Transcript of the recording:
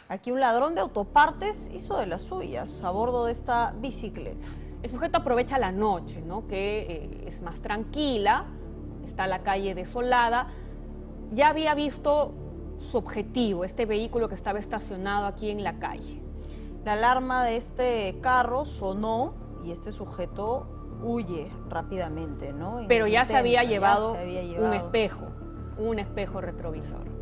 Aquí un ladrón de autopartes hizo de las suyas a bordo de esta bicicleta. El sujeto aprovecha la noche, ¿no? Que es más tranquila, está la calle desolada. Ya había visto su objetivo, este vehículo que estaba estacionado aquí en la calle. La alarma de este carro sonó y este sujeto huye rápidamente, ¿no? Pero ya se había llevado un un espejo retrovisor.